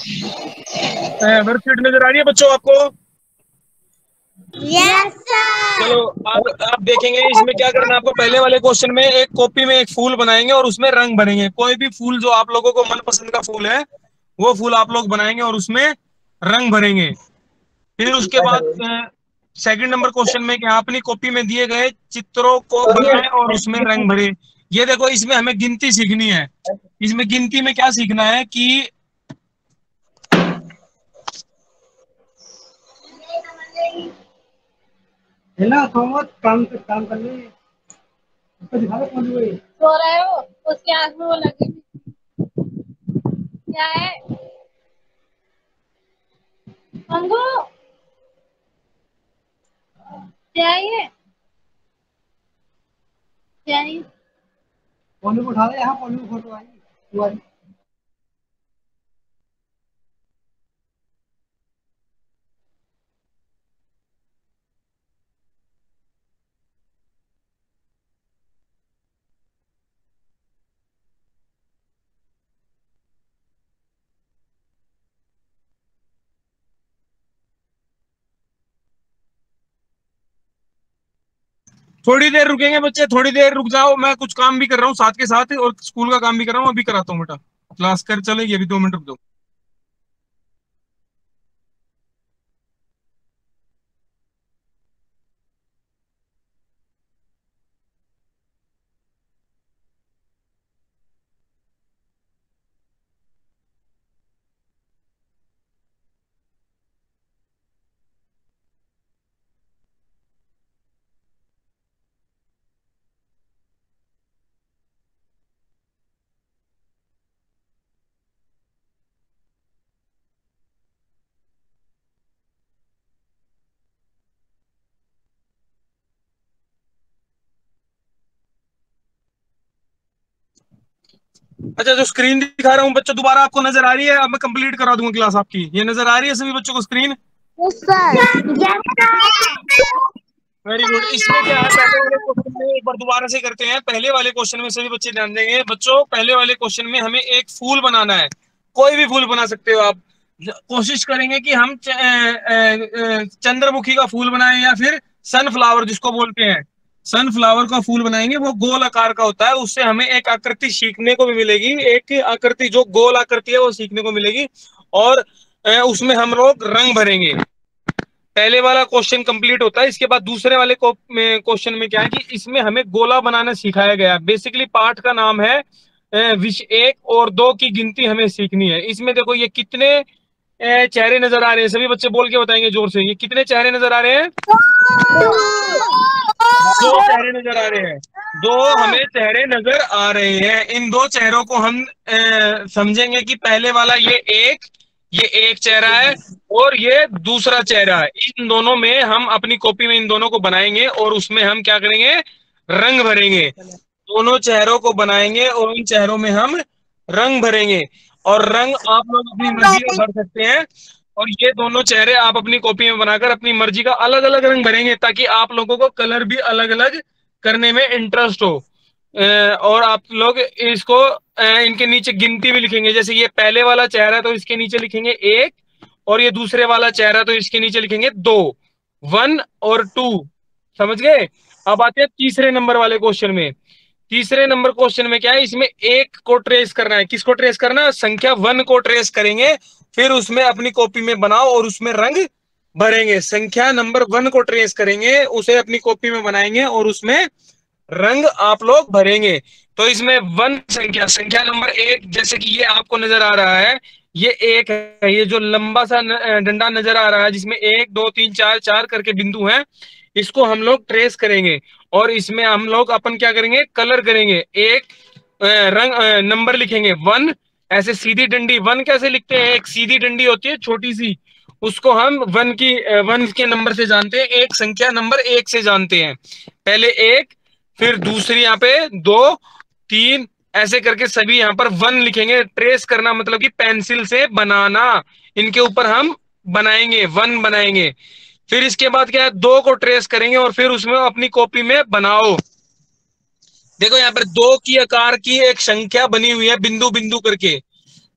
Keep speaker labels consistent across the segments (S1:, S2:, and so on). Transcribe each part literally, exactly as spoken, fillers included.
S1: Worksheet नजर आ रही है बच्चों आपको?
S2: Yes sir.
S1: चलो अब आप देखेंगे इसमें क्या करना है आपको। पहले वाले क्वेश्चन में एक कॉपी में एक फूल बनाएंगे और उसमें रंग भरेंगे। कोई भी फूल जो आप लोगों को मनपसंद का फूल है वो फूल आप लोग बनाएंगे और उसमें रंग भरेंगे। फिर उसके बाद सेकंड नंबर क्वेश्चन में क्या अपनी कॉपी में दिए गए चित्रों को बनाए और उसमें रंग भरे। ये देखो इसमें हमें गिनती सीखनी है। इसमें गिनती में क्या सीखना है कि
S3: है ना थॉमस काम काम करने उसको दिखा दो कौन सी
S2: सो रहे हो, उसके आंख में वो लगी क्या है अंगू, क्या है क्या है
S3: कौन को उठा दे। यहाँ कौन को फोटो आई तुम्हारी।
S1: थोड़ी देर रुकेंगे बच्चे, थोड़ी देर रुक जाओ। मैं कुछ काम भी कर रहा हूँ साथ के साथ और स्कूल का काम भी कर रहा हूँ। अभी कराता हूँ बेटा, क्लास कर चलेगी अभी, दो मिनट रुक दो। अच्छा, जो स्क्रीन दिखा रहा हूँ बच्चों दोबारा आपको नजर आ रही है? अब मैं कंप्लीट करा दूंगा क्लास आपकी। ये नजर आ रही है सभी बच्चों को स्क्रीन? Very good. इसमें क्या है, पहले वाले क्वेश्चन में एक बार दोबारा से करते हैं। पहले वाले क्वेश्चन में सभी बच्चे ध्यान देंगे बच्चों। पहले वाले क्वेश्चन में हमें एक फूल बनाना है। कोई भी फूल बना सकते हो आप। कोशिश करेंगे कि हम चंद्रमुखी का फूल बनाएं या फिर सनफ्लावर जिसको बोलते हैं, सनफ्लावर का फूल बनाएंगे। वो गोल आकार का होता है, उससे हमें एक आकृति सीखने को भी मिलेगी। एक आकृति जो गोल आकृति है वो सीखने को मिलेगी और उसमें हम लोग रंग भरेंगे। पहले वाला क्वेश्चन कंप्लीट होता है। इसके बाद दूसरे वाले क्वेश्चन में क्या है कि इसमें हमें गोला बनाना सिखाया गया। बेसिकली पाठ का नाम है विषय एक और दो की गिनती हमें सीखनी है। इसमें देखो ये कितने चेहरे नजर आ रहे हैं, सभी बच्चे बोल के बताएंगे जोर से। ये कितने चेहरे नजर आ रहे हैं? दो चेहरे नजर आ रहे हैं। दो हमें चेहरे नजर आ रहे हैं। इन दो चेहरों को हम ए, समझेंगे कि पहले वाला ये एक ये एक चेहरा है और ये दूसरा चेहरा है। इन दोनों में हम अपनी कॉपी में इन दोनों को बनाएंगे और उसमें हम क्या करेंगे, रंग भरेंगे। दोनों चेहरों को बनाएंगे और उन चेहरों में हम रंग भरेंगे। और रंग आप लोग अपनी मर्जी का भर सकते हैं। और ये दोनों चेहरे आप अपनी कॉपी में बनाकर अपनी मर्जी का अलग अलग रंग भरेंगे ताकि आप लोगों को कलर भी अलग अलग करने में इंटरेस्ट हो। और आप लोग इसको इनके नीचे गिनती भी लिखेंगे। जैसे ये पहले वाला चेहरा है तो इसके नीचे लिखेंगे एक, और ये दूसरे वाला चेहरा तो इसके नीचे लिखेंगे दो, वन और टू। समझ गए? अब आते हैं तीसरे नंबर वाले क्वेश्चन में। तीसरे नंबर क्वेश्चन में क्या है, इसमें एक को ट्रेस करना है। किसको ट्रेस करना है? संख्या वन को ट्रेस करेंगे, फिर उसमें अपनी कॉपी में बनाओ और उसमें रंग भरेंगे। संख्या नंबर वन को ट्रेस करेंगे, उसे अपनी कॉपी में बनाएंगे और उसमें रंग आप लोग भरेंगे। तो इसमें वन संख्या संख्या नंबर एक, जैसे कि ये आपको नजर आ रहा है, ये एक है। ये जो लंबा सा डंडा नजर आ रहा है जिसमें एक दो तीन चार चार करके बिंदु हैं, इसको हम लोग ट्रेस करेंगे और इसमें हम लोग अपन क्या करेंगे, कलर करेंगे। एक रंग नंबर लिखेंगे वन, ऐसे सीधी डंडी। वन कैसे लिखते हैं? एक सीधी डंडी होती है छोटी सी, उसको हम वन की वन के नंबर से जानते हैं। एक संख्या नंबर एक से जानते हैं। पहले एक, फिर दूसरी यहाँ पे दो, तीन, ऐसे करके सभी यहाँ पर वन लिखेंगे। ट्रेस करना मतलब कि पेंसिल से बनाना। इनके ऊपर हम बनाएंगे, वन बनाएंगे। फिर इसके बाद क्या है, दो को ट्रेस करेंगे और फिर उसमें अपनी कॉपी में बनाओ। देखो यहाँ पर दो की आकार की एक संख्या बनी हुई है बिंदु बिंदु करके।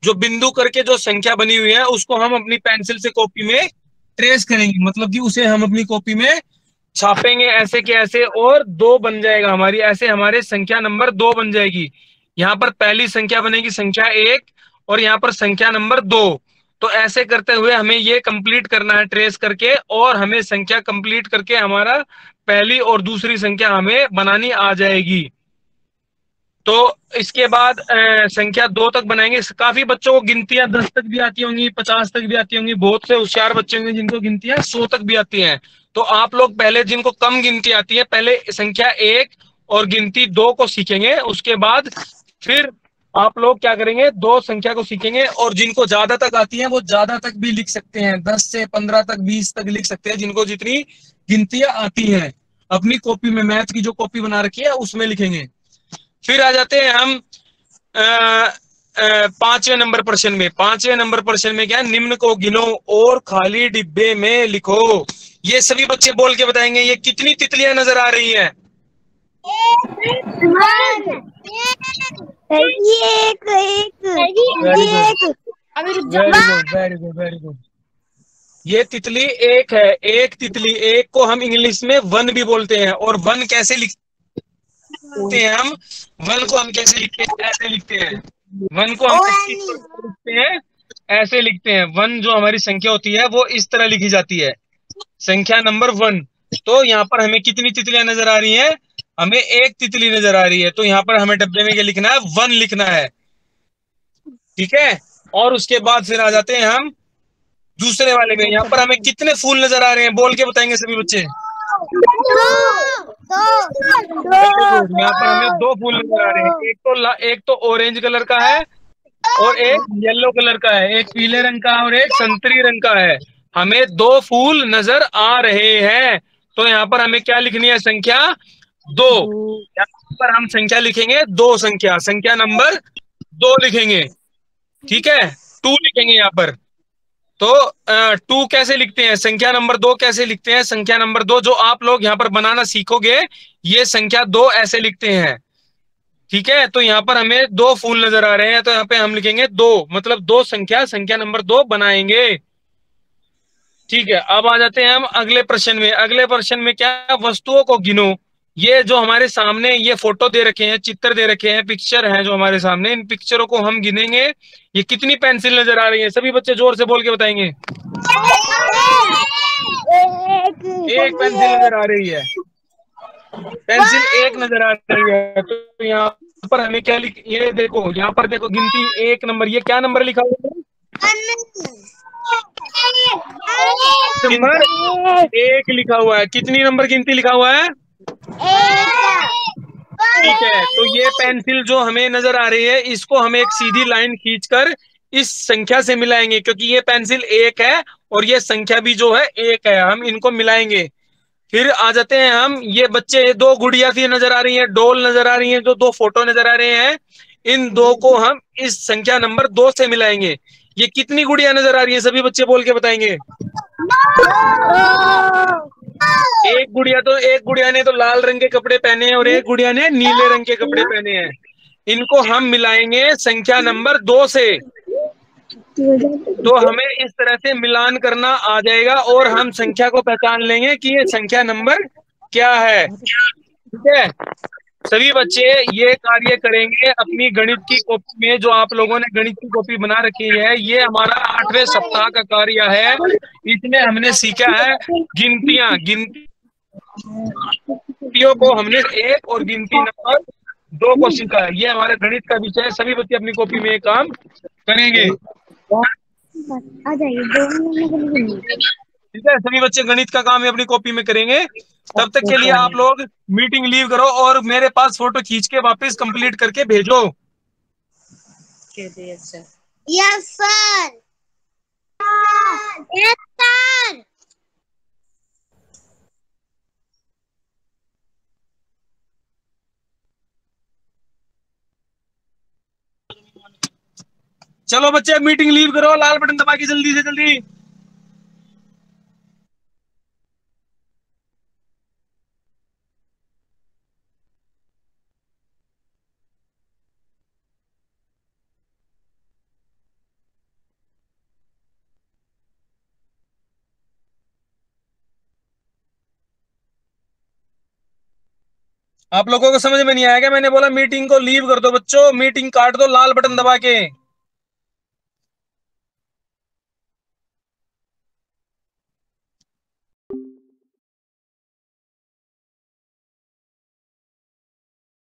S1: जो बिंदु करके जो संख्या बनी हुई है उसको हम अपनी पेंसिल से कॉपी में ट्रेस करेंगे, मतलब कि उसे हम अपनी कॉपी में छापेंगे ऐसे के ऐसे, और दो बन जाएगा हमारी, ऐसे हमारे संख्या नंबर दो बन जाएगी। यहाँ पर पहली संख्या बनेगी संख्या एक, और यहाँ पर संख्या नंबर दो। तो ऐसे करते हुए हमें ये कंप्लीट करना है ट्रेस करके, और हमें संख्या कंप्लीट करके हमारा पहली और दूसरी संख्या हमें बनानी आ जाएगी। तो इसके बाद अ, संख्या दो तक बनाएंगे। काफी बच्चों को गिनतियां दस तक भी आती होंगी, पचास तक भी आती होंगी, बहुत से होशियार बच्चे होंगे जिनको गिनतियां सौ तक भी आती हैं। तो आप लोग पहले, जिनको कम गिनती आती है, पहले संख्या एक और गिनती दो को सीखेंगे, उसके बाद फिर आप लोग क्या करेंगे, दो संख्या को सीखेंगे। और जिनको ज्यादा तक आती है वो ज्यादा तक भी लिख सकते हैं, दस से पंद्रह तक, बीस तक लिख सकते हैं, जिनको जितनी गिनतियां आती हैं। अपनी कॉपी में, मैथ की जो कॉपी बना रखी है उसमें लिखेंगे। फिर आ जाते हैं हम अ, अ, पांचवें नंबर प्रश्न में। पांचवें नंबर प्रश्न में क्या है, निम्न को गिनो और खाली डिब्बे में लिखो। ये सभी बच्चे बोल के बताएंगे ये कितनी तितलियां नजर आ रही हैं।
S4: एक एक
S1: वेरी गुड,
S4: एक अभी रुक
S1: very good, very good, very good. ये तितली एक है, एक तितली। एक को हम इंग्लिश में वन भी बोलते हैं। और वन कैसे लिखते हैं हम, वन को हम कैसे लिखते हैं, ऐसे लिखते हैं। वन को हम ऐसे लिखते हैं, ऐसे लिखते हैं। वन जो हमारी संख्या होती है वो इस तरह लिखी जाती है, संख्या नंबर वन। तो यहाँ पर हमें कितनी तितलियां नजर आ रही हैं, हमें एक तितली नजर आ रही है। तो यहाँ पर हमें डब्बे में क्या लिखना है, वन लिखना है। ठीक है। और उसके बाद फिर आ जाते हैं हम दूसरे वाले में। यहाँ पर हमें कितने फूल नजर आ रहे हैं, बोल के बताएंगे सभी बच्चे। Very good. यहाँ पर हमें दो फूल नजर आ रहे हैं। एक तो ला- एक तो ऑरेंज कलर का है, और एक येलो कलर का है। एक पीले रंग का और एक संतरी रंग का है। हमें दो फूल नजर आ रहे हैं। तो यहाँ पर हमें क्या लिखनी है, संख्या दो। यहाँ पर हम संख्या लिखेंगे दो, संख्या संख्या नंबर दो लिखेंगे। ठीक है, टू लिखेंगे यहाँ पर। तो टू कैसे लिखते हैं, संख्या नंबर दो कैसे लिखते हैं, संख्या नंबर दो जो आप लोग यहाँ पर बनाना सीखोगे, ये संख्या दो ऐसे लिखते हैं। ठीक है। तो यहाँ पर हमें दो फूल नजर आ रहे हैं, तो यहाँ पे हम लिखेंगे दो, मतलब दो संख्या, संख्या नंबर दो बनाएंगे। ठीक है। अब आ जाते हैं हम अगले प्रश्न में। अगले प्रश्न में क्या, वस्तुओं को गिनो। ये जो हमारे सामने ये फोटो दे रखे हैं, चित्र दे रखे हैं, पिक्चर है जो हमारे सामने, इन पिक्चरों को हम गिनेंगे। ये कितनी पेंसिल नजर आ रही है, सभी बच्चे जोर से बोल के बताएंगे। एक पेंसिल नजर आ रही है, पेंसिल एक नजर आ रही है। तो यहाँ पर हमें क्या लिख, ये देखो यहाँ पर देखो, गिनती एक नंबर, ये क्या नंबर लिखा हुआ है, नंबर एक लिखा हुआ है। कितनी नंबर गिनती लिखा हुआ है, ठीक है। तो ये पेंसिल जो हमें नजर आ रही है, इसको हम एक सीधी लाइन खींचकर इस संख्या से मिलाएंगे, क्योंकि ये पेंसिल एक है और ये संख्या भी जो है एक है, हम इनको मिलाएंगे। फिर आ जाते हैं हम, ये बच्चे, ये दो गुड़िया सी नजर आ रही है, डोल नजर आ रही है, जो दो फोटो नजर आ रहे हैं, इन दो को हम इस संख्या नंबर दो से मिलाएंगे। ये कितनी गुड़िया नजर आ रही है, सभी बच्चे बोल के बताएंगे। एक गुड़िया, तो एक गुड़िया ने तो लाल रंग के कपड़े पहने हैं और एक गुड़िया ने नीले रंग के कपड़े पहने हैं। इनको हम मिलाएंगे संख्या नंबर दो से। तो हमें इस तरह से मिलान करना आ जाएगा और हम संख्या को पहचान लेंगे कि ये संख्या नंबर क्या है। ठीक है। सभी बच्चे ये कार्य करेंगे अपनी गणित की कॉपी में, जो आप लोगों ने गणित की कॉपी बना रखी है। ये हमारा आठवें सप्ताह का कार्य है। इसमें हमने सीखा है गिनतियां, गिनतियों को हमने एक और गिनती नंबर दो को सीखा है। ये हमारे गणित का विषय है। सभी बच्चे अपनी कॉपी में ये काम करेंगे।
S4: आ जाइए, दो मिनट में।
S1: ठीक है, सभी बच्चे गणित का काम है अपनी कॉपी में करेंगे। तब तक के लिए आप लोग मीटिंग लीव करो और मेरे पास फोटो खींच के वापस कंप्लीट करके भेजो।
S4: Yes sir. Yes sir.
S1: चलो बच्चे, मीटिंग लीव करो, लाल बटन दबा के जल्दी से जल्दी। आप लोगों को समझ में नहीं आएगा? मैंने बोला मीटिंग को लीव कर दो बच्चों, मीटिंग काट दो लाल बटन दबा के।